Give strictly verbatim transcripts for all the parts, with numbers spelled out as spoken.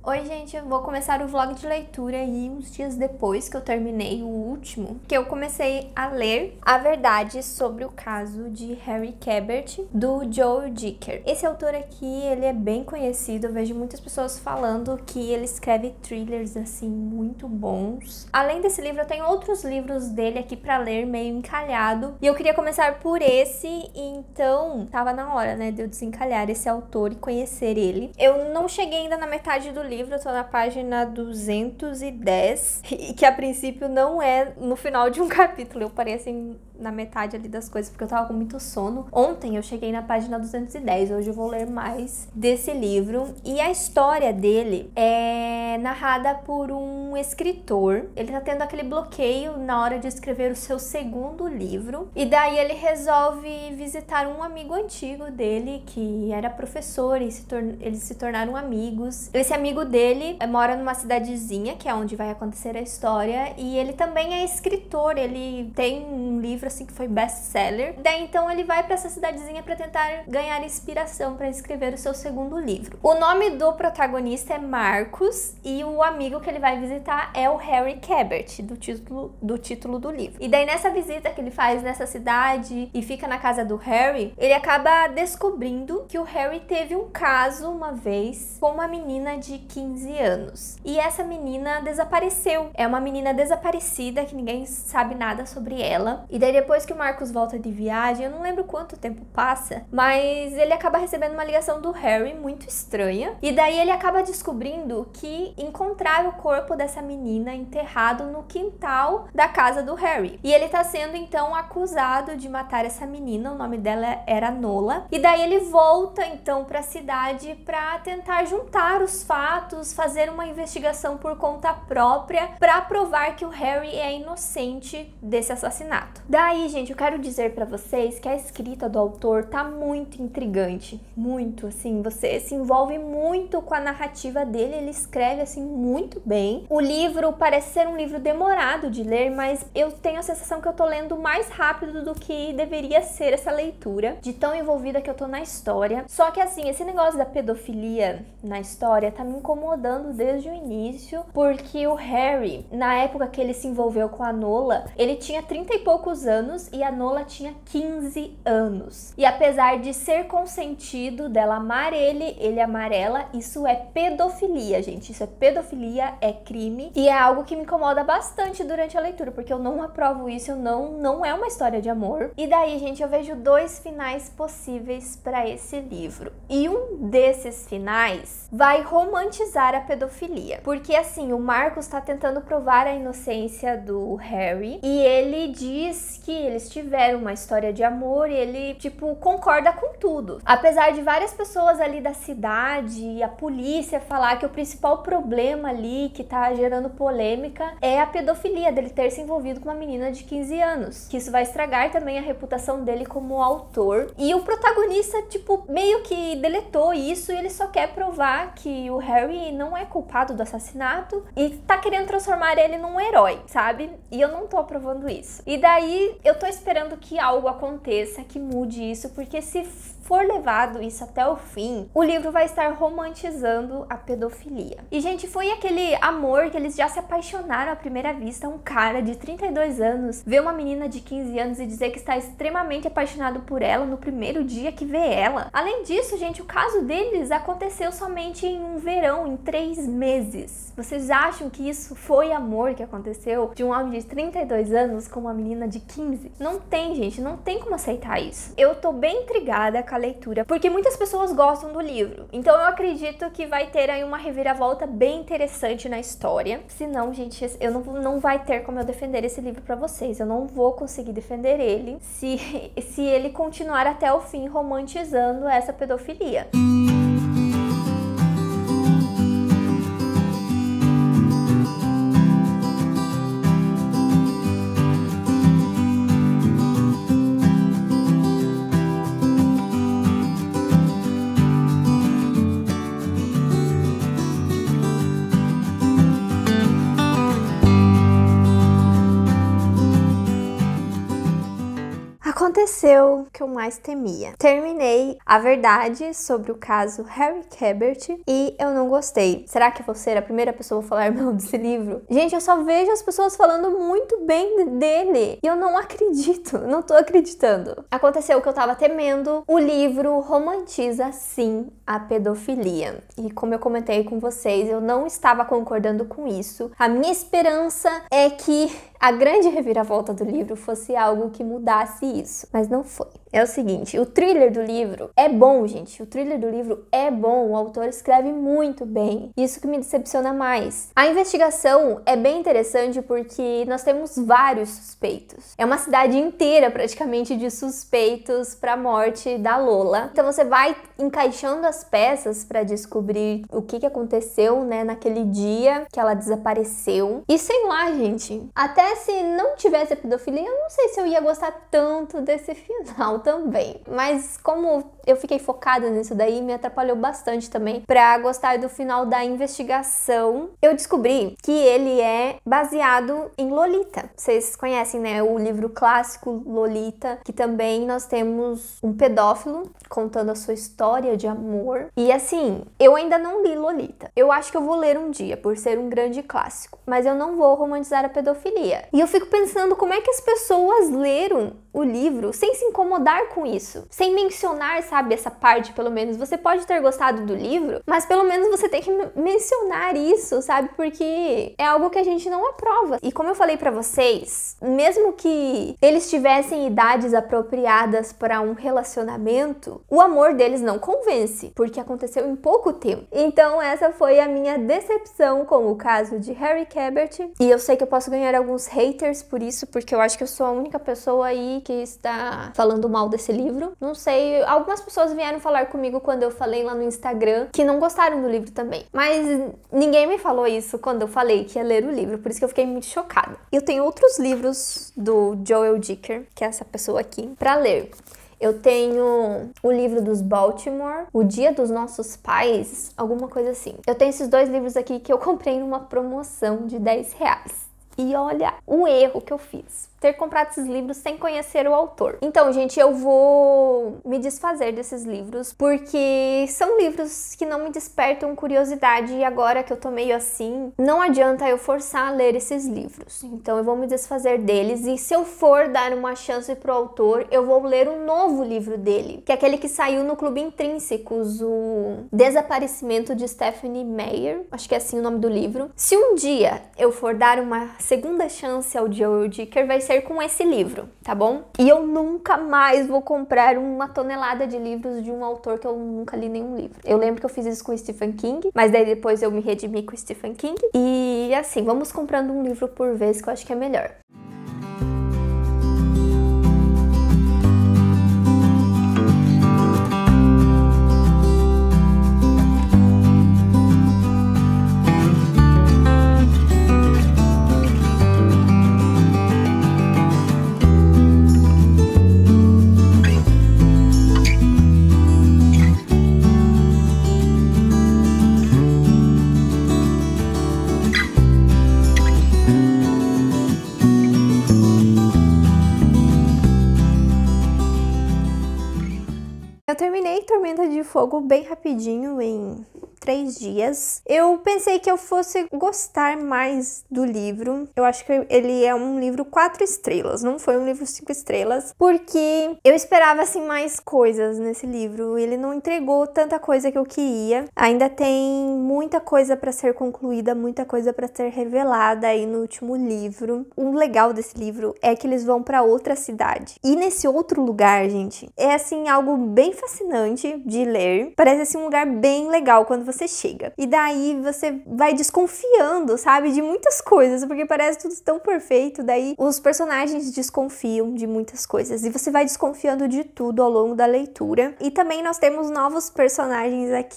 Oi gente, eu vou começar o vlog de leitura aí uns dias depois que eu terminei o último, que eu comecei a ler A Verdade sobre o Caso de Harry Quebert, do Joe Dicker. Esse autor aqui, ele é bem conhecido, eu vejo muitas pessoas falando que ele escreve thrillers assim muito bons. Além desse livro, eu tenho outros livros dele aqui pra ler, meio encalhado, e eu queria começar por esse, então tava na hora, né, de eu desencalhar esse autor e conhecer ele. Eu não cheguei ainda na metade do livro, eu tô na página duzentos e dez, e que a princípio não é no final de um capítulo, eu parei assim na metade ali das coisas, porque eu tava com muito sono. Ontem eu cheguei na página duzentos e dez, hoje eu vou ler mais desse livro, e a história dele é narrada por um escritor. Ele tá tendo aquele bloqueio na hora de escrever o seu segundo livro, e daí ele resolve visitar um amigo antigo dele, que era professor, e se eles se tornaram amigos. Esse amigo dele mora numa cidadezinha, que é onde vai acontecer a história, e ele também é escritor, ele tem um livro assim que foi best-seller. Daí então ele vai para essa cidadezinha para tentar ganhar inspiração para escrever o seu segundo livro. O nome do protagonista é Marcus, e o amigo que ele vai visitar é o Harry Quebert, do título do título do livro. E daí nessa visita que ele faz nessa cidade e fica na casa do Harry, ele acaba descobrindo que o Harry teve um caso uma vez com uma menina de quinze anos. E essa menina desapareceu. É uma menina desaparecida que ninguém sabe nada sobre ela. E daí depois que o Marcus volta de viagem, eu não lembro quanto tempo passa, mas ele acaba recebendo uma ligação do Harry muito estranha. E daí ele acaba descobrindo que encontraram o corpo dessa menina enterrado no quintal da casa do Harry. E ele tá sendo então acusado de matar essa menina, o nome dela era Nola. E daí ele volta então pra cidade pra tentar juntar os fatos, fazer uma investigação por conta própria pra provar que o Harry é inocente desse assassinato. Daí, gente, eu quero dizer pra vocês que a escrita do autor tá muito intrigante, muito, assim, você se envolve muito com a narrativa dele, ele escreve, assim, muito bem. O livro parece ser um livro demorado de ler, mas eu tenho a sensação que eu tô lendo mais rápido do que deveria ser essa leitura, de tão envolvida que eu tô na história. Só que, assim, esse negócio da pedofilia na história tá me incomodando desde o início, porque o Harry, na época que ele se envolveu com a Nola, ele tinha trinta e poucos anos e a Nola tinha quinze anos. E apesar de ser consentido dela amar ele, ele amar ela, isso é pedofilia, gente. Isso é pedofilia, é crime, e é algo que me incomoda bastante durante a leitura, porque eu não aprovo isso, eu não, não é uma história de amor. E daí, gente, eu vejo dois finais possíveis para esse livro. E um desses finais vai romantizar a pedofilia, porque assim, o Marcus tá tentando provar a inocência do Harry, e ele diz que eles tiveram uma história de amor e ele, tipo, concorda com tudo. Apesar de várias pessoas ali da cidade e a polícia falar que o principal problema ali que tá gerando polêmica é a pedofilia, dele ter se envolvido com uma menina de quinze anos, que isso vai estragar também a reputação dele como autor. E o protagonista, tipo, meio que deletou isso, e ele só quer provar que o Harry não é culpado do assassinato e tá querendo transformar ele num herói, sabe? E eu não tô aprovando isso. E daí eu tô esperando que algo aconteça que mude isso, porque se for levado isso até o fim, o livro vai estar romantizando a pedofilia. E, gente, foi aquele amor que eles já se apaixonaram à primeira vista. Um cara de trinta e dois anos ver uma menina de quinze anos e dizer que está extremamente apaixonado por ela no primeiro dia que vê ela. Além disso, gente, o caso deles aconteceu somente em um verão, em três meses. Vocês acham que isso foi amor que aconteceu de um homem de trinta e dois anos com uma menina de quinze? Não tem, gente, não tem como aceitar isso. Eu tô bem intrigada com a leitura, porque muitas pessoas gostam do livro, então eu acredito que vai ter aí uma reviravolta bem interessante na história. Se não, gente, eu não, não vai ter como eu defender esse livro pra vocês, eu não vou conseguir defender ele se, se ele continuar até o fim romantizando essa pedofilia. Aconteceu que eu mais temia. Terminei A Verdade sobre o caso Harry Quebert e eu não gostei. Será que eu vou ser a primeira pessoa a falar mal desse livro? Gente, eu só vejo as pessoas falando muito bem dele e eu não acredito, não tô acreditando. Aconteceu o que eu tava temendo. O livro romantiza, sim, a pedofilia. E como eu comentei com vocês, eu não estava concordando com isso. A minha esperança é que a grande reviravolta do livro fosse algo que mudasse isso, mas não foi. É o seguinte, o thriller do livro é bom, gente. O thriller do livro é bom, o autor escreve muito bem. Isso que me decepciona mais. A investigação é bem interessante porque nós temos vários suspeitos. É uma cidade inteira, praticamente, de suspeitos para a morte da Lola. Então você vai encaixando as peças para descobrir o que, que aconteceu, né, naquele dia que ela desapareceu. E sei lá, gente, até se não tivesse a pedofilia, eu não sei se eu ia gostar tanto desse final também. Mas como eu fiquei focada nisso daí, me atrapalhou bastante também pra gostar do final da investigação. Eu descobri que ele é baseado em Lolita. Vocês conhecem, né, o livro clássico Lolita, que também nós temos um pedófilo contando a sua história de amor. E assim, eu ainda não li Lolita. Eu acho que eu vou ler um dia, por ser um grande clássico. Mas eu não vou romantizar a pedofilia. E eu fico pensando como é que as pessoas leram o livro sem se incomodar com isso, sem mencionar, sabe, essa parte, pelo menos. Você pode ter gostado do livro, mas pelo menos você tem que mencionar isso, sabe, porque é algo que a gente não aprova. E como eu falei pra vocês, mesmo que eles tivessem idades apropriadas para um relacionamento, o amor deles não convence, porque aconteceu em pouco tempo. Então essa foi a minha decepção com o caso de Harry Quebert, e eu sei que eu posso ganhar alguns haters por isso, porque eu acho que eu sou a única pessoa aí que está falando mal desse livro. Não sei, algumas pessoas vieram falar comigo quando eu falei lá no Instagram que não gostaram do livro também. Mas ninguém me falou isso quando eu falei que ia ler o livro, por isso que eu fiquei muito chocada. Eu tenho outros livros do Joel Dicker, que é essa pessoa aqui, pra ler. Eu tenho o livro dos Baltimore, O Dia dos Nossos Pais, alguma coisa assim. Eu tenho esses dois livros aqui que eu comprei numa promoção de dez reais. E olha o erro que eu fiz. Ter comprado esses livros sem conhecer o autor. Então, gente, eu vou me desfazer desses livros, porque são livros que não me despertam curiosidade, e agora que eu tô meio assim, não adianta eu forçar a ler esses livros. Então, eu vou me desfazer deles, e se eu for dar uma chance pro autor, eu vou ler um novo livro dele, que é aquele que saiu no Clube Intrínsecos, o Desaparecimento de Stephanie Meyer, acho que é assim o nome do livro. Se um dia eu for dar uma segunda chance ao Joel Dicker, vai ser com esse livro, tá bom? E eu nunca mais vou comprar uma tonelada de livros de um autor que eu nunca li nenhum livro. Eu lembro que eu fiz isso com o Stephen King, mas daí depois eu me redimi com o Stephen King. E assim, vamos comprando um livro por vez, que eu acho que é melhor. Eu terminei Tormenta de Fogo bem rapidinho, em três dias. Eu pensei que eu fosse gostar mais do livro. Eu acho que ele é um livro quatro estrelas, não foi um livro cinco estrelas, porque eu esperava, assim, mais coisas nesse livro. Ele não entregou tanta coisa que eu queria. Ainda tem muita coisa para ser concluída, muita coisa para ser revelada aí no último livro. O legal desse livro é que eles vão para outra cidade. E nesse outro lugar, gente, é, assim, algo bem fascinante de ler. Parece, assim, um lugar bem legal quando você chega. E daí você vai desconfiando, sabe, de muitas coisas, porque parece tudo tão perfeito. Daí os personagens desconfiam de muitas coisas e você vai desconfiando de tudo ao longo da leitura. E também nós temos novos personagens aqui, que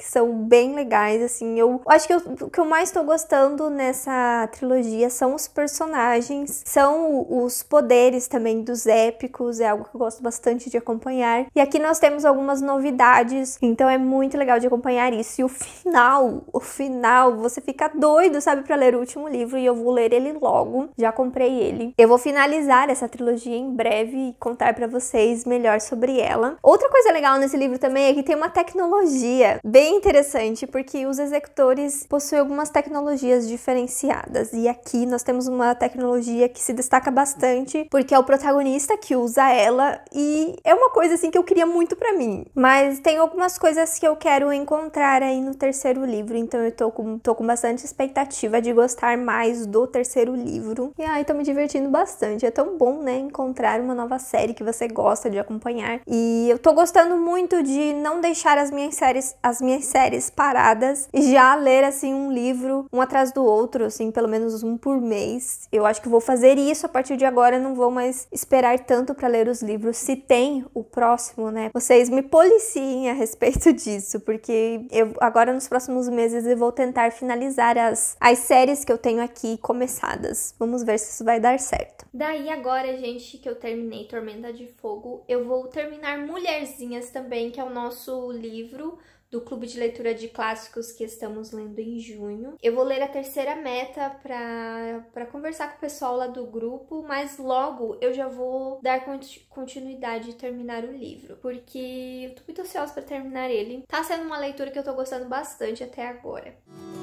que são bem legais, assim. Eu acho que eu, o que eu mais tô gostando nessa trilogia são os personagens, são os poderes também dos épicos, é algo que eu gosto bastante de acompanhar. E aqui nós temos algumas novidades, então é muito legal de acompanhar isso. E o final, o final, você fica doido, sabe, pra ler o último livro, e eu vou ler ele logo, já comprei ele. Eu vou finalizar essa trilogia em breve e contar pra vocês melhor sobre ela. Outra coisa legal nesse livro também é que tem uma tecnologia bem interessante, porque os executores possuem algumas tecnologias diferenciadas, e aqui nós temos uma tecnologia que se destaca bastante, porque é o protagonista que usa ela, e é uma coisa assim que eu queria muito pra mim, mas tem algumas coisas que eu quero encontrar aí no terceiro livro, então eu tô com, tô com bastante expectativa de gostar mais do terceiro livro, e ai, tô me divertindo bastante. É tão bom, né, encontrar uma nova série que você gosta de acompanhar, e eu tô gostando muito de não deixar as minhas séries, as minhas séries paradas e já ler, assim, um livro um atrás do outro, assim, pelo menos um por mês. Eu acho que vou fazer isso a partir de agora, não vou mais esperar tanto pra ler os livros. Se tem o próximo, né, vocês me policiem a respeito disso, porque eu agora nos próximos meses eu vou tentar finalizar as, as séries que eu tenho aqui começadas. Vamos ver se isso vai dar certo. Daí agora, gente, que eu terminei Tormenta de Fogo, eu vou terminar Mulherzinhas também, que é o nosso livro do Clube de Leitura de Clássicos que estamos lendo em junho. Eu vou ler a terceira meta pra, pra conversar com o pessoal lá do grupo, mas logo eu já vou dar continuidade e terminar o livro, porque eu tô muito ansiosa pra terminar ele. Tá sendo uma leitura que eu tô gostando bastante até agora.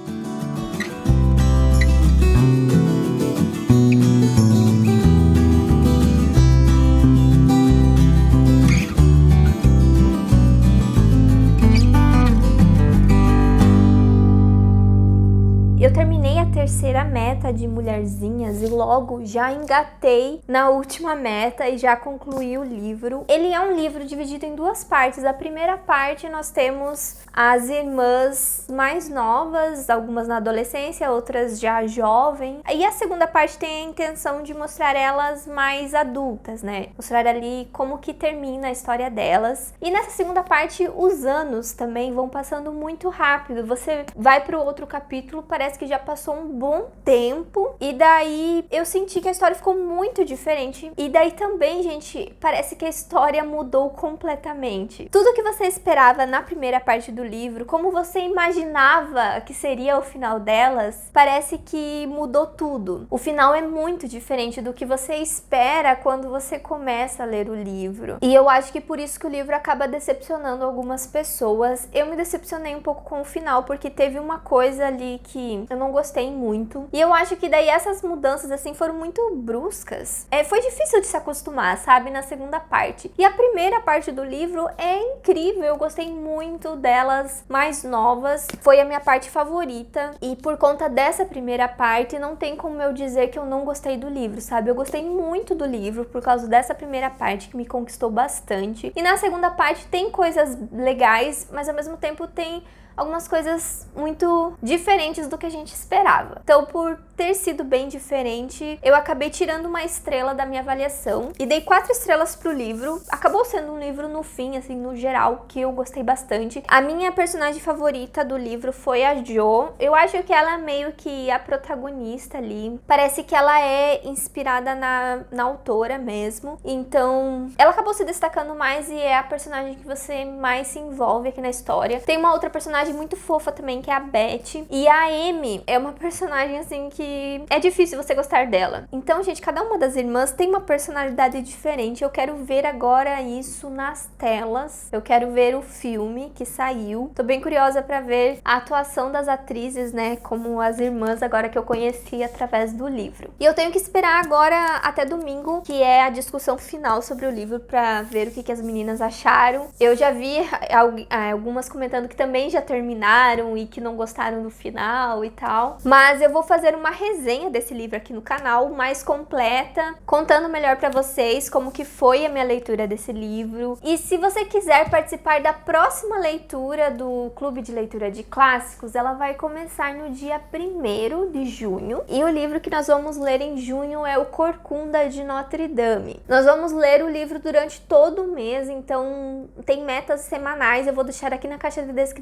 Eu terminei a terceira meta de Mulherzinhas e logo já engatei na última meta e já concluí o livro. Ele é um livro dividido em duas partes. A primeira parte nós temos as irmãs mais novas, algumas na adolescência, outras já jovem. E a segunda parte tem a intenção de mostrar elas mais adultas, né? Mostrar ali como que termina a história delas. E nessa segunda parte os anos também vão passando muito rápido. Você vai para o outro capítulo, parece que já passou um bom tempo, e daí eu senti que a história ficou muito diferente, e daí também, gente, parece que a história mudou completamente. Tudo que você esperava na primeira parte do livro, como você imaginava que seria o final delas, parece que mudou tudo. O final é muito diferente do que você espera quando você começa a ler o livro, e eu acho que por isso que o livro acaba decepcionando algumas pessoas. Eu me decepcionei um pouco com o final, porque teve uma coisa ali que eu não gostei muito. E eu acho que daí essas mudanças, assim, foram muito bruscas. É, foi difícil de se acostumar, sabe, na segunda parte. E a primeira parte do livro é incrível, eu gostei muito delas mais novas. Foi a minha parte favorita. E por conta dessa primeira parte, não tem como eu dizer que eu não gostei do livro, sabe? Eu gostei muito do livro por causa dessa primeira parte que me conquistou bastante. E na segunda parte tem coisas legais, mas ao mesmo tempo tem algumas coisas muito diferentes do que a gente esperava. Então, por ter sido bem diferente, eu acabei tirando uma estrela da minha avaliação e dei quatro estrelas pro livro. Acabou sendo um livro, no fim, assim, no geral, que eu gostei bastante. A minha personagem favorita do livro foi a Jo. Eu acho que ela é meio que a protagonista ali. Parece que ela é inspirada na, na autora mesmo. Então, ela acabou se destacando mais e é a personagem que você mais se envolve aqui na história. Tem uma outra personagem muito fofa também, que é a Beth. E a Amy é uma personagem, assim, que é difícil você gostar dela. Então, gente, cada uma das irmãs tem uma personalidade diferente. Eu quero ver agora isso nas telas. Eu quero ver o filme que saiu. Tô bem curiosa pra ver a atuação das atrizes, né, como as irmãs agora que eu conheci através do livro. E eu tenho que esperar agora até domingo, que é a discussão final sobre o livro, pra ver o que, que as meninas acharam. Eu já vi algumas comentando que também já terminaram terminaram e que não gostaram do final e tal. Mas eu vou fazer uma resenha desse livro aqui no canal, mais completa, contando melhor pra vocês como que foi a minha leitura desse livro. E se você quiser participar da próxima leitura do Clube de Leitura de Clássicos, ela vai começar no dia primeiro de junho. E o livro que nós vamos ler em junho é o Corcunda de Notre Dame. Nós vamos ler o livro durante todo o mês, então tem metas semanais, eu vou deixar aqui na caixa de descrição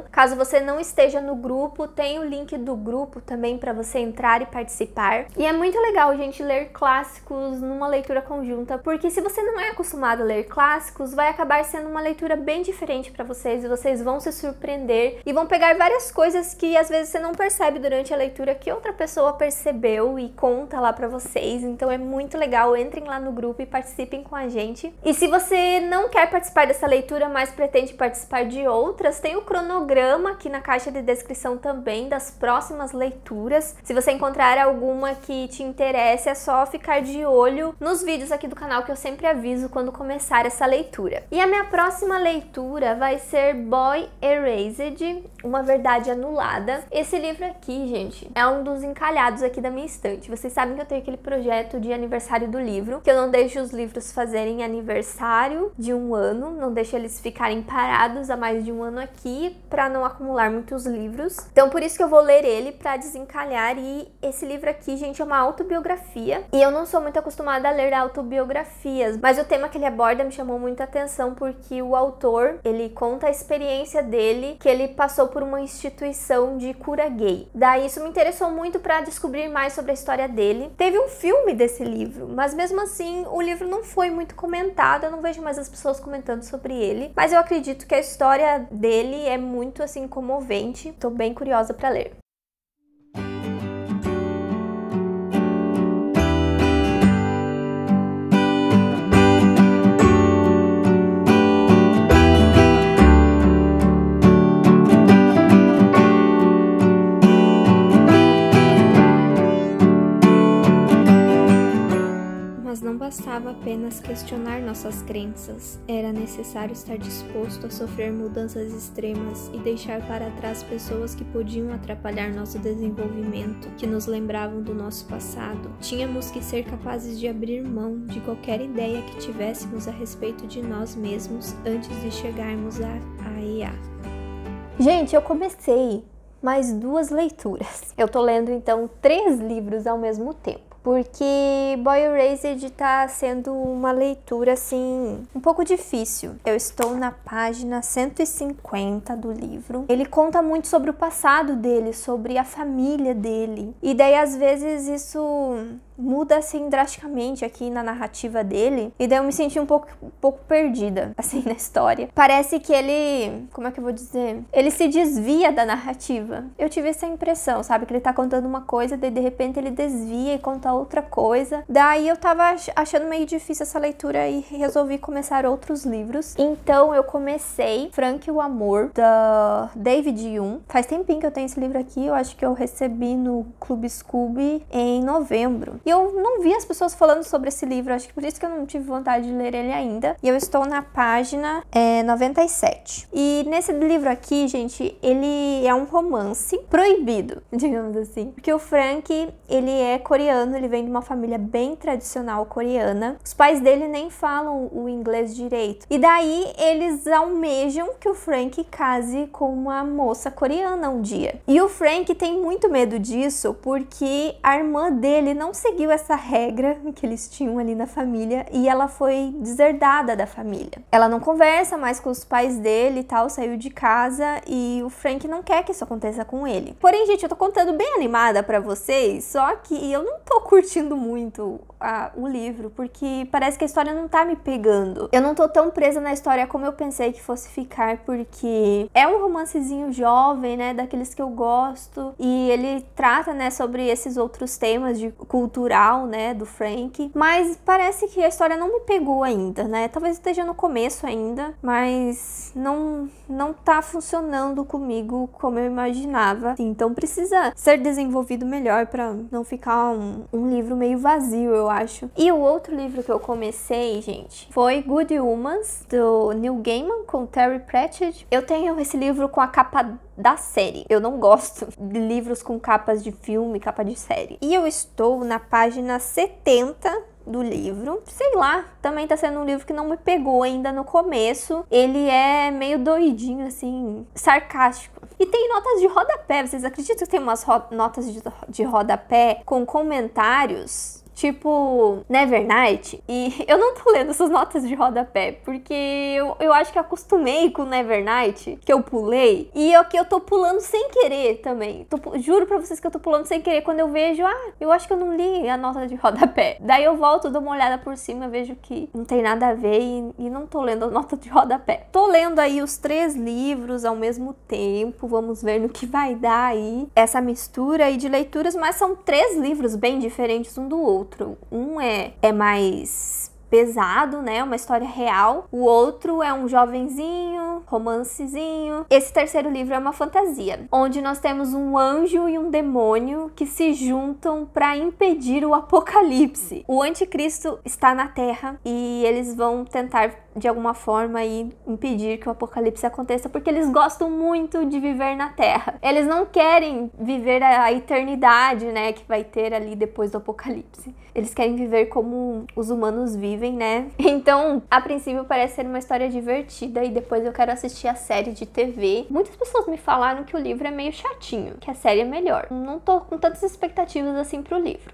Caso você não esteja no grupo, tem o link do grupo também para você entrar e participar. E é muito legal, gente, ler clássicos numa leitura conjunta, porque se você não é acostumado a ler clássicos, vai acabar sendo uma leitura bem diferente para vocês e vocês vão se surpreender e vão pegar várias coisas que às vezes você não percebe durante a leitura que outra pessoa percebeu e conta lá para vocês. Então é muito legal, entrem lá no grupo e participem com a gente. E se você não quer participar dessa leitura, mas pretende participar de outras, tem o cronograma aqui na caixa de descrição também das próximas leituras. Se você encontrar alguma que te interesse, é só ficar de olho nos vídeos aqui do canal que eu sempre aviso quando começar essa leitura. E a minha próxima leitura vai ser Boy Erased, Uma Verdade Anulada. Esse livro aqui, gente, é um dos encalhados aqui da minha estante. Vocês sabem que eu tenho aquele projeto de aniversário do livro, que eu não deixo os livros fazerem aniversário de um ano, não deixo eles ficarem parados há mais de um ano aqui, para não acumular muitos livros. Então por isso que eu vou ler ele para desencalhar. E esse livro aqui, gente, é uma autobiografia, e eu não sou muito acostumada a ler autobiografias, mas o tema que ele aborda me chamou muita atenção, porque o autor, ele conta a experiência dele, que ele passou por uma instituição de cura gay. Daí isso me interessou muito para descobrir mais sobre a história dele. Teve um filme desse livro, mas mesmo assim o livro não foi muito comentado, eu não vejo mais as pessoas comentando sobre ele, mas eu acredito que a história dele é muito assim comovente. Tô bem curiosa para ler. Não bastava apenas questionar nossas crenças, era necessário estar disposto a sofrer mudanças extremas e deixar para trás pessoas que podiam atrapalhar nosso desenvolvimento, que nos lembravam do nosso passado. Tínhamos que ser capazes de abrir mão de qualquer ideia que tivéssemos a respeito de nós mesmos antes de chegarmos a A E A. Gente, eu comecei mais duas leituras. Eu tô lendo então três livros ao mesmo tempo, porque Boy Erased tá sendo uma leitura, assim, um pouco difícil. Eu estou na página cento e cinquenta do livro. Ele conta muito sobre o passado dele, sobre a família dele. E daí, às vezes, isso muda, assim, drasticamente aqui na narrativa dele. E daí eu me senti um pouco, um pouco perdida, assim, na história. Parece que ele... Como é que eu vou dizer? Ele se desvia da narrativa. Eu tive essa impressão, sabe? Que ele tá contando uma coisa, daí de repente ele desvia e conta outra coisa. Daí eu tava achando meio difícil essa leitura e resolvi começar outros livros. Então eu comecei Frank o Amor, da David Hume. Faz tempinho que eu tenho esse livro aqui, eu acho que eu recebi no Clube Scooby em novembro. E eu não vi as pessoas falando sobre esse livro, acho que por isso que eu não tive vontade de ler ele ainda. E eu estou na página é, noventa e sete. E nesse livro aqui, gente, ele é um romance proibido, digamos assim. Porque o Frank, ele é coreano, ele vem de uma família bem tradicional coreana. Os pais dele nem falam o inglês direito. E daí eles almejam que o Frank case com uma moça coreana um dia. E o Frank tem muito medo disso, porque a irmã dele não seguiu essa regra que eles tinham ali na família e ela foi deserdada da família. Ela não conversa mais com os pais dele e tal, saiu de casa, e o Frank não quer que isso aconteça com ele. Porém, gente, eu tô contando bem animada pra vocês, só que eu não tô curtindo muito a, o livro, porque parece que a história não tá me pegando. Eu não tô tão presa na história como eu pensei que fosse ficar, porque é um romancezinho jovem, né, daqueles que eu gosto, e ele trata, né, sobre esses outros temas de cultura, né, do Frank, mas parece que a história não me pegou ainda, né, talvez esteja no começo ainda, mas não, não tá funcionando comigo como eu imaginava, então precisa ser desenvolvido melhor para não ficar um, um livro meio vazio, eu acho. E o outro livro que eu comecei, gente, foi Good Humans, do Neil Gaiman, com Terry Pratchett. Eu tenho esse livro com a capa da série. Eu não gosto de livros com capas de filme, capa de série. E eu estou na página setenta do livro. Sei lá, também tá sendo um livro que não me pegou ainda no começo. Ele é meio doidinho, assim, sarcástico. E tem notas de rodapé. Vocês acreditam que tem umas ro- notas de, de rodapé com comentários tipo Nevernight. E eu não tô lendo essas notas de rodapé, porque eu, eu acho que acostumei com Nevernight, que eu pulei, e eu que eu tô pulando sem querer também. Tô, juro pra vocês que eu tô pulando sem querer. Quando eu vejo, ah, eu acho que eu não li a nota de rodapé. Daí eu volto, dou uma olhada por cima, vejo que não tem nada a ver e, e não tô lendo a nota de rodapé. Tô lendo aí os três livros ao mesmo tempo, vamos ver no que vai dar aí essa mistura aí de leituras, mas são três livros bem diferentes um do outro. Um é, é mais pesado, né? Uma história real. O outro é um jovenzinho, romancezinho. Esse terceiro livro é uma fantasia, onde nós temos um anjo e um demônio que se juntam para impedir o apocalipse. O anticristo está na Terra e eles vão tentar de alguma forma aí impedir que o apocalipse aconteça, porque eles gostam muito de viver na Terra. Eles não querem viver a eternidade, né, que vai ter ali depois do apocalipse. Eles querem viver como os humanos vivem, né? Então, a princípio parece ser uma história divertida e depois eu quero assistir a série de T V. Muitas pessoas me falaram que o livro é meio chatinho, que a série é melhor. Não tô com tantas expectativas assim pro livro.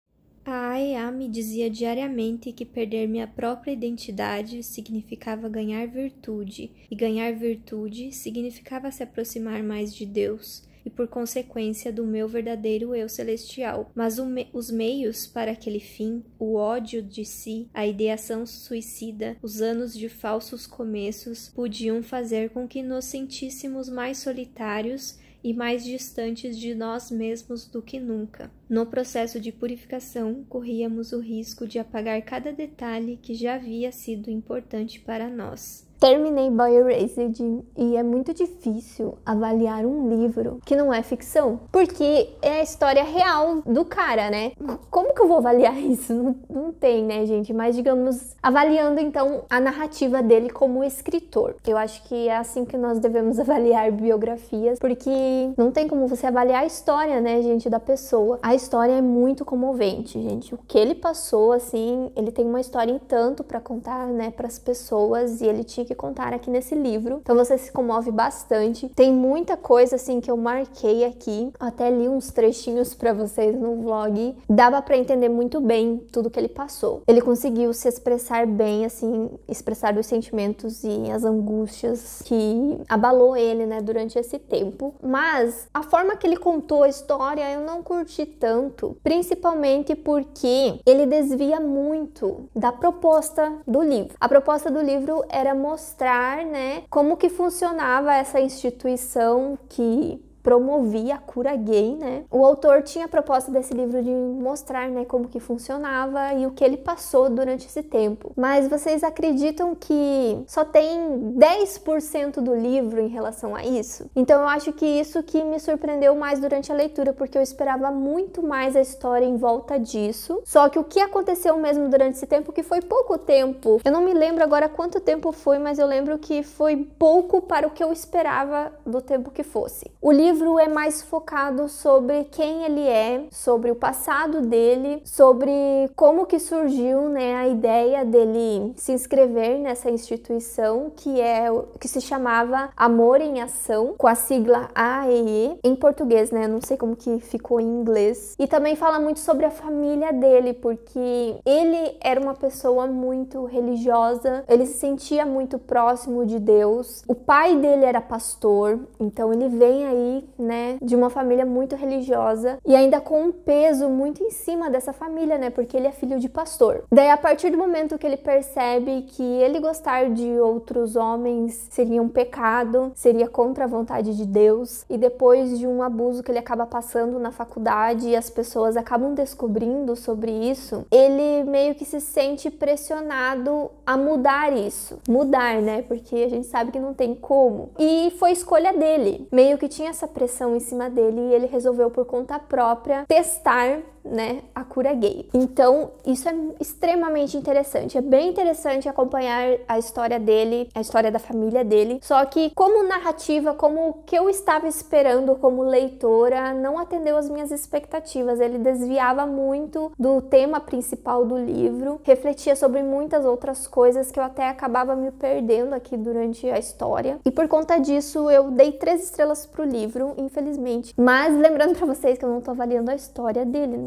A A E A me dizia diariamente que perder minha própria identidade significava ganhar virtude, e ganhar virtude significava se aproximar mais de Deus, e por consequência do meu verdadeiro eu celestial. Mas me os meios para aquele fim, o ódio de si, a ideação suicida, os anos de falsos começos, podiam fazer com que nos sentíssemos mais solitários e mais distantes de nós mesmos do que nunca. No processo de purificação, corríamos o risco de apagar cada detalhe que já havia sido importante para nós. Terminei Boy Erased e é muito difícil avaliar um livro que não é ficção, porque é a história real do cara, né? Como que eu vou avaliar isso? Não, não tem, né, gente? Mas, digamos, avaliando, então, a narrativa dele como escritor. Eu acho que é assim que nós devemos avaliar biografias, porque não tem como você avaliar a história, né, gente, da pessoa. A história é muito comovente, gente. O que ele passou, assim, ele tem uma história em tanto pra contar, né, pras pessoas, e ele tinha que contar aqui nesse livro, então você se comove bastante. Tem muita coisa assim que eu marquei aqui, até li uns trechinhos pra vocês no vlog. Dava pra entender muito bem tudo que ele passou. Ele conseguiu se expressar bem, assim, expressar os sentimentos e as angústias que abalou ele, né, durante esse tempo. Mas a forma que ele contou a história eu não curti tanto, principalmente porque ele desvia muito da proposta do livro. A proposta do livro era mostrar mostrar, né, como que funcionava essa instituição que promovia a cura gay, né? O autor tinha a proposta desse livro de mostrar, né, como que funcionava e o que ele passou durante esse tempo. Mas vocês acreditam que só tem dez por cento do livro em relação a isso? Então eu acho que isso que me surpreendeu mais durante a leitura, porque eu esperava muito mais a história em volta disso. Só que o que aconteceu mesmo durante esse tempo, que foi pouco tempo, eu não me lembro agora quanto tempo foi, mas eu lembro que foi pouco para o que eu esperava do tempo que fosse. O livro O livro é mais focado sobre quem ele é, sobre o passado dele, sobre como que surgiu, né, a ideia dele se inscrever nessa instituição que é que se chamava Amor em Ação, com a sigla A E E em português, né? Eu não sei como que ficou em inglês. E também fala muito sobre a família dele, porque ele era uma pessoa muito religiosa, ele se sentia muito próximo de Deus. O pai dele era pastor, então ele vem aí, né, de uma família muito religiosa e ainda com um peso muito em cima dessa família, né, porque ele é filho de pastor. Daí, a partir do momento que ele percebe que ele gostar de outros homens seria um pecado, seria contra a vontade de Deus, e depois de um abuso que ele acaba passando na faculdade e as pessoas acabam descobrindo sobre isso, ele meio que se sente pressionado a mudar isso. Mudar, né, porque a gente sabe que não tem como. E foi escolha dele. Meio que tinha essa pressão em cima dele e ele resolveu por conta própria testar, né, a cura gay. Então, isso é extremamente interessante. É bem interessante acompanhar a história dele, a história da família dele. Só que, como narrativa, como o que eu estava esperando como leitora, não atendeu às minhas expectativas. Ele desviava muito do tema principal do livro, refletia sobre muitas outras coisas que eu até acabava me perdendo aqui durante a história. E por conta disso, eu dei três estrelas pro livro, infelizmente. Mas lembrando pra vocês que eu não tô avaliando a história dele, né?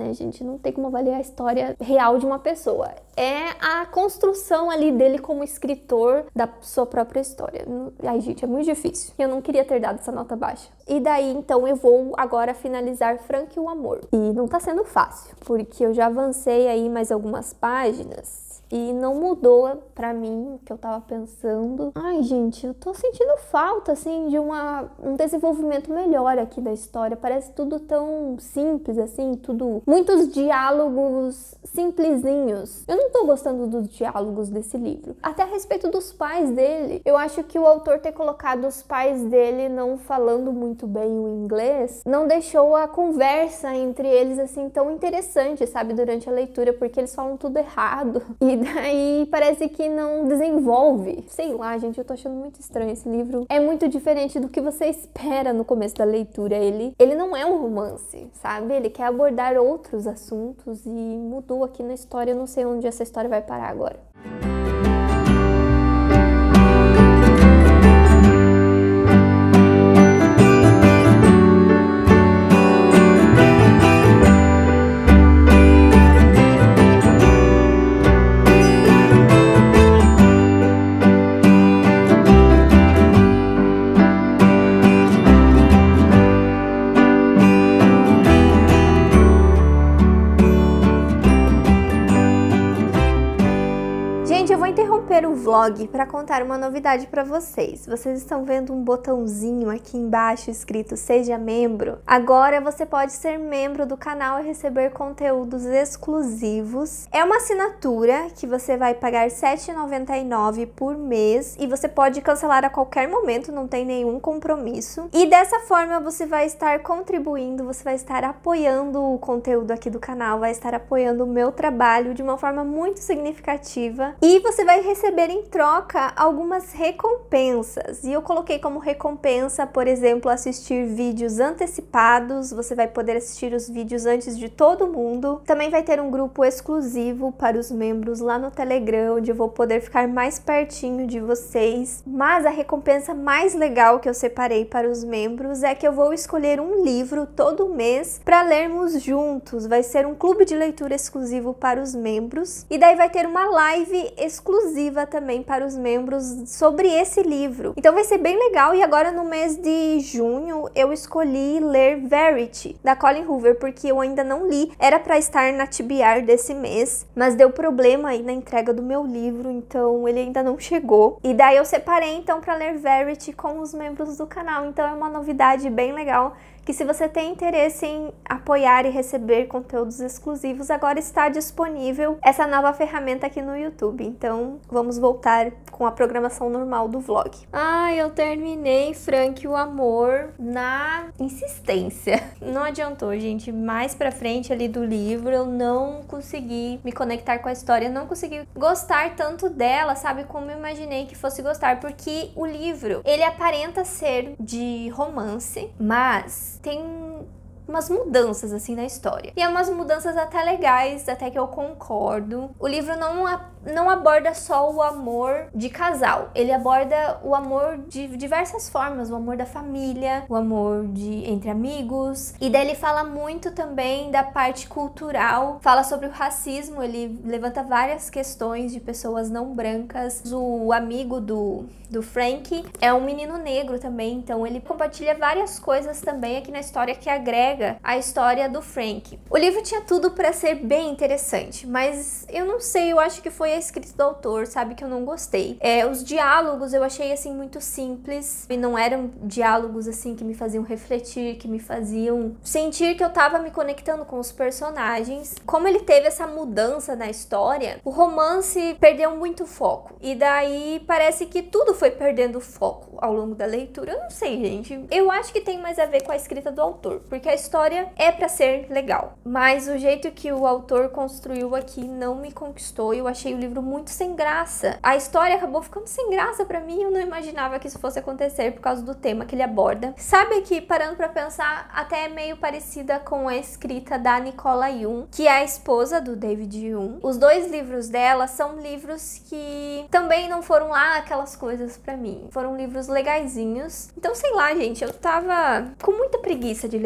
né, gente? Não tem como avaliar a história real de uma pessoa. É a construção ali dele como escritor da sua própria história. Ai, gente, é muito difícil. Eu não queria ter dado essa nota baixa. E daí, então, eu vou agora finalizar Frank e o Amor. E não tá sendo fácil, porque eu já avancei aí mais algumas páginas e não mudou pra mim o que eu tava pensando. Ai, gente, eu tô sentindo falta, assim, de uma, um desenvolvimento melhor aqui da história. Parece tudo tão simples, assim, tudo... Muitos diálogos simplesinhos. Eu não tô gostando dos diálogos desse livro. Até a respeito dos pais dele. Eu acho que o autor ter colocado os pais dele não falando muito bem o inglês não deixou a conversa entre eles, assim, tão interessante, sabe? Durante a leitura, porque eles falam tudo errado. E daí parece que não desenvolve. Sei lá, gente, eu tô achando muito estranho esse livro. É muito diferente do que você espera no começo da leitura. Ele, ele não é um romance, sabe? Ele quer abordar outros assuntos e mudou aqui na história. Eu não sei onde essa história vai parar agora. O vlog para contar uma novidade para vocês. Vocês estão vendo um botãozinho aqui embaixo escrito seja membro. Agora você pode ser membro do canal e receber conteúdos exclusivos. É uma assinatura que você vai pagar sete reais e noventa e nove centavos por mês e você pode cancelar a qualquer momento, não tem nenhum compromisso. E dessa forma você vai estar contribuindo, você vai estar apoiando o conteúdo aqui do canal, vai estar apoiando o meu trabalho de uma forma muito significativa e você vai receber em troca algumas recompensas. E eu coloquei como recompensa, por exemplo, assistir vídeos antecipados. Você vai poder assistir os vídeos antes de todo mundo. Também vai ter um grupo exclusivo para os membros lá no Telegram, onde eu vou poder ficar mais pertinho de vocês. Mas a recompensa mais legal que eu separei para os membros é que eu vou escolher um livro todo mês para lermos juntos. Vai ser um clube de leitura exclusivo para os membros. E daí vai ter uma live exclusiva também para os membros sobre esse livro. Então vai ser bem legal. E agora no mês de junho eu escolhi ler Verity, da Colleen Hoover, porque eu ainda não li. Era para estar na T B R desse mês, mas deu problema aí na entrega do meu livro, então ele ainda não chegou. E daí eu separei então para ler Verity com os membros do canal. Então é uma novidade bem legal, que se você tem interesse em apoiar e receber conteúdos exclusivos, agora está disponível essa nova ferramenta aqui no YouTube. Então, vamos voltar com a programação normal do vlog. Ah, eu terminei Frank e o Amor na insistência. Não adiantou, gente. Mais pra frente ali do livro, eu não consegui me conectar com a história, não consegui gostar tanto dela, sabe? Como eu imaginei que fosse gostar, porque o livro, ele aparenta ser de romance, mas tem umas mudanças assim na história. E é umas mudanças até legais, até que eu concordo. O livro não, não aborda só o amor de casal. Ele aborda o amor de diversas formas. O amor da família, o amor de entre amigos. E daí ele fala muito também da parte cultural. Fala sobre o racismo. Ele levanta várias questões de pessoas não brancas. O amigo do, do Frank é um menino negro também. Então ele compartilha várias coisas também aqui na história que agrega a história do Frank. O livro tinha tudo para ser bem interessante, mas eu não sei, eu acho que foi a escrita do autor, sabe, que eu não gostei. É, os diálogos eu achei assim muito simples e não eram diálogos assim que me faziam refletir, que me faziam sentir que eu tava me conectando com os personagens. Como ele teve essa mudança na história, o romance perdeu muito foco e daí parece que tudo foi perdendo foco ao longo da leitura. Eu não sei, gente. Eu acho que tem mais a ver com a escrita do autor, porque a história é pra ser legal, mas o jeito que o autor construiu aqui não me conquistou e eu achei o livro muito sem graça. A história acabou ficando sem graça pra mim, eu não imaginava que isso fosse acontecer por causa do tema que ele aborda. Sabe que, parando pra pensar, até é meio parecida com a escrita da Nicola Yoon, que é a esposa do David Yoon. Os dois livros dela são livros que também não foram lá aquelas coisas pra mim, foram livros legaizinhos. Então, sei lá, gente, eu tava com muita preguiça de ler o livro.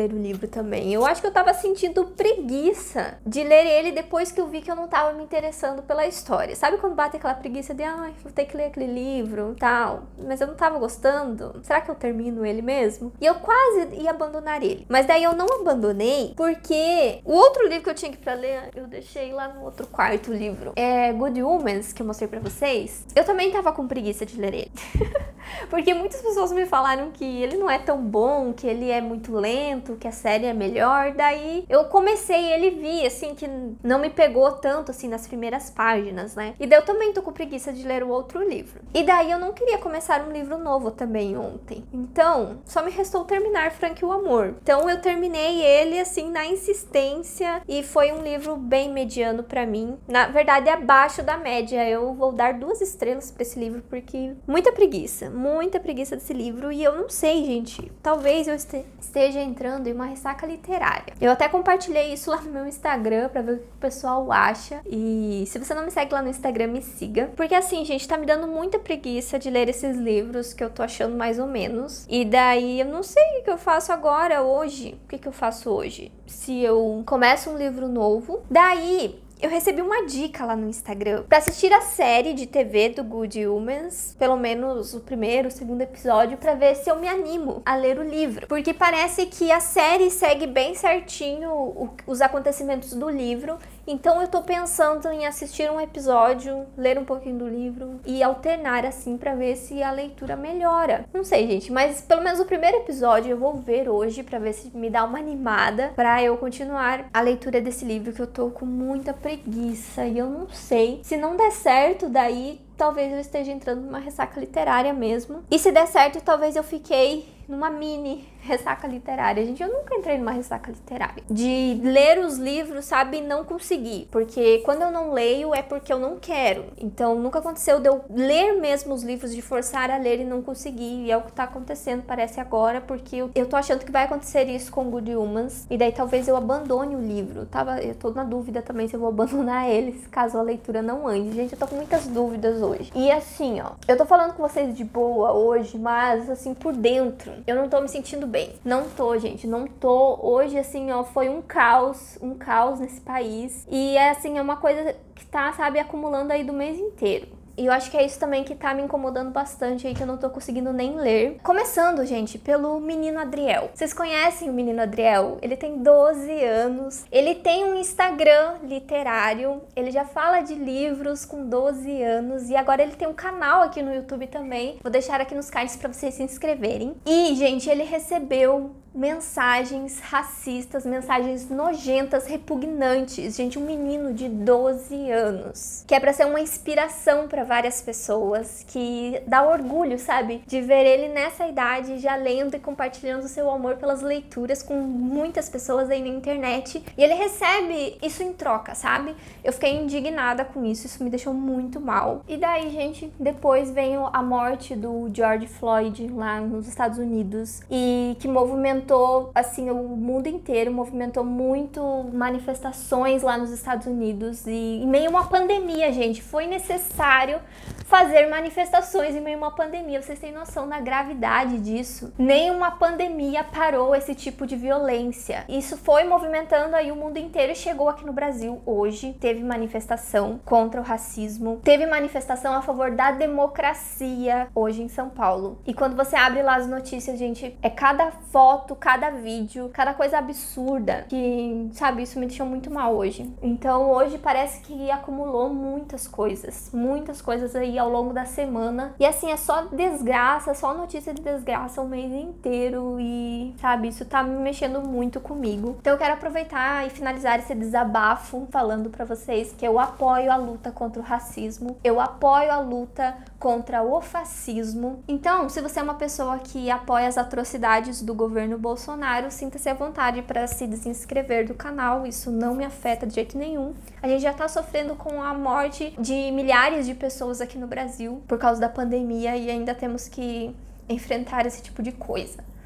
também. Eu acho que eu tava sentindo preguiça de ler ele depois que eu vi que eu não tava me interessando pela história. Sabe quando bate aquela preguiça de, ai, vou ter que ler aquele livro, tal, mas eu não tava gostando? Será que eu termino ele mesmo? E eu quase ia abandonar ele. Mas daí eu não abandonei porque o outro livro que eu tinha que pra ler, eu deixei lá no outro quarto livro. É Good Omens, que eu mostrei pra vocês. Eu também tava com preguiça de ler ele. Porque muitas pessoas me falaram que ele não é tão bom, que ele é muito lento, que a série é melhor. Daí eu comecei ele e vi, assim, que não me pegou tanto, assim, nas primeiras páginas, né? E daí eu também tô com preguiça de ler o outro livro. E daí eu não queria começar um livro novo também ontem. Então, só me restou terminar Frank o Amor. Então eu terminei ele, assim, na insistência. E foi um livro bem mediano pra mim. Na verdade, abaixo da média. Eu vou dar duas estrelas pra esse livro, porque muita preguiça. Muita preguiça desse livro. E eu não sei, gente. Talvez eu este- esteja entrando em uma ressaca literária. Eu até compartilhei isso lá no meu Instagram pra ver o que o pessoal acha. E se você não me segue lá no Instagram, me siga. Porque assim, gente, tá me dando muita preguiça de ler esses livros que eu tô achando mais ou menos. E daí eu não sei o que eu faço agora, hoje. O que, que eu faço hoje? Se eu começo um livro novo, daí eu recebi uma dica lá no Instagram pra assistir a série de T V do Good Omens, pelo menos o primeiro, o segundo episódio, pra ver se eu me animo a ler o livro. Porque parece que a série segue bem certinho o, os acontecimentos do livro. Então eu tô pensando em assistir um episódio, ler um pouquinho do livro e alternar assim pra ver se a leitura melhora. Não sei, gente, mas pelo menos o primeiro episódio eu vou ver hoje pra ver se me dá uma animada pra eu continuar a leitura desse livro, que eu tô com muita preguiça e eu não sei. Se não der certo, daí talvez eu esteja entrando numa ressaca literária mesmo. E se der certo, talvez eu fiquei numa mini ressaca literária. Gente, eu nunca entrei numa ressaca literária. De ler os livros, sabe, e não conseguir. Porque quando eu não leio, é porque eu não quero. Então, nunca aconteceu de eu ler mesmo os livros, de forçar a ler e não conseguir. E é o que tá acontecendo, parece agora, porque eu, eu tô achando que vai acontecer isso com Good Omens. E daí talvez eu abandone o livro. Tava, eu tô na dúvida também se eu vou abandonar eles, caso a leitura não ande. Gente, eu tô com muitas dúvidas hoje. E assim, ó, eu tô falando com vocês de boa hoje, mas assim, por dentro, eu não tô me sentindo bem. Não tô, gente, não tô. Hoje, assim, ó, foi um caos, um caos nesse país. E é assim, é uma coisa que tá, sabe, acumulando aí do mês inteiro. E eu acho que é isso também que tá me incomodando bastante aí, que eu não tô conseguindo nem ler. Começando, gente, pelo menino Adriel. Vocês conhecem o menino Adriel? Ele tem doze anos. Ele tem um Instagram literário. Ele já fala de livros com doze anos. E agora ele tem um canal aqui no YouTube também. Vou deixar aqui nos cards pra vocês se inscreverem. E, gente, ele recebeu mensagens racistas, mensagens nojentas, repugnantes. Gente, um menino de doze anos, que é pra ser uma inspiração pra várias pessoas, que dá orgulho, sabe? De ver ele nessa idade, já lendo e compartilhando o seu amor pelas leituras com muitas pessoas aí na internet. E ele recebe isso em troca, sabe? Eu fiquei indignada com isso, isso me deixou muito mal. E daí, gente, depois veio a morte do George Floyd lá nos Estados Unidos, e que movimentou assim o mundo inteiro, movimentou muito manifestações lá nos Estados Unidos. E em meio a uma pandemia, gente, foi necessário fazer manifestações em meio a uma pandemia. Vocês têm noção da gravidade disso? Nenhuma pandemia parou esse tipo de violência. Isso foi movimentando aí o mundo inteiro e chegou aqui no Brasil hoje. Teve manifestação contra o racismo, teve manifestação a favor da democracia hoje em São Paulo. E quando você abre lá as notícias, gente, é cada foto, cada vídeo, cada coisa absurda que, sabe, isso me deixou muito mal hoje. Então hoje parece que acumulou muitas coisas, muitas coisas aí ao longo da semana. E assim, é só desgraça, só notícia de desgraça o mês inteiro e, sabe, isso tá me mexendo muito comigo. Então eu quero aproveitar e finalizar esse desabafo falando pra vocês que eu apoio a luta contra o racismo, eu apoio a luta contra o fascismo. Então, se você é uma pessoa que apoia as atrocidades do governo Bolsonaro, sinta-se à vontade para se desinscrever do canal, isso não me afeta de jeito nenhum. A gente já tá sofrendo com a morte de milhares de pessoas aqui no Brasil por causa da pandemia e ainda temos que enfrentar esse tipo de coisa.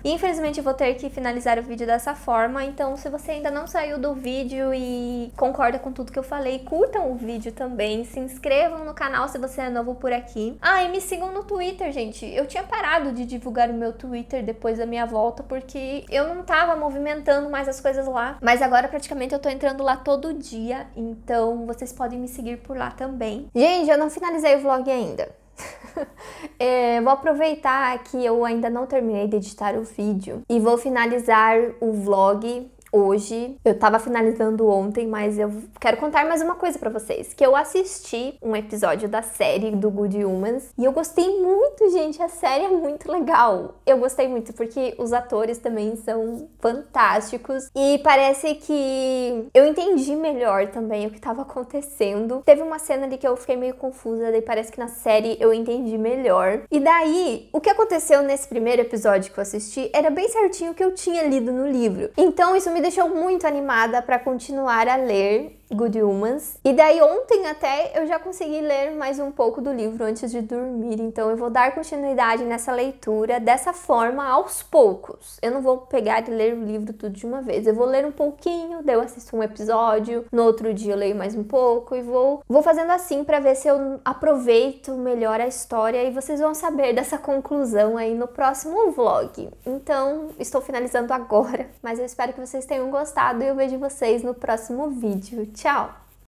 E infelizmente eu vou ter que finalizar o vídeo dessa forma, então se você ainda não saiu do vídeo e concorda com tudo que eu falei, curtam o vídeo também, se inscrevam no canal se você é novo por aqui. Ah, e me sigam no Twitter, gente. Eu tinha parado de divulgar o meu Twitter depois da minha volta, porque eu não tava movimentando mais as coisas lá, mas agora praticamente eu tô entrando lá todo dia, então vocês podem me seguir por lá também. Gente, eu não finalizei o vlog ainda. É, vou aproveitar que eu ainda não terminei de editar o vídeo e vou finalizar o vlog hoje. Eu tava finalizando ontem, mas eu quero contar mais uma coisa pra vocês, que eu assisti um episódio da série do Good Omens e eu gostei muito, gente. A série é muito legal. Eu gostei muito porque os atores também são fantásticos e parece que eu entendi melhor também o que tava acontecendo. Teve uma cena ali que eu fiquei meio confusa, daí parece que na série eu entendi melhor. E daí, o que aconteceu nesse primeiro episódio que eu assisti era bem certinho o que eu tinha lido no livro. Então isso me deixou muito animada para continuar a ler Good Omens. E daí ontem até eu já consegui ler mais um pouco do livro antes de dormir, então eu vou dar continuidade nessa leitura dessa forma aos poucos. Eu não vou pegar e ler o livro tudo de uma vez, eu vou ler um pouquinho, daí eu assisto um episódio, no outro dia eu leio mais um pouco e vou, vou fazendo assim para ver se eu aproveito melhor a história e vocês vão saber dessa conclusão aí no próximo vlog. Então, estou finalizando agora, mas eu espero que vocês tenham gostado e eu vejo vocês no próximo vídeo. Tchau!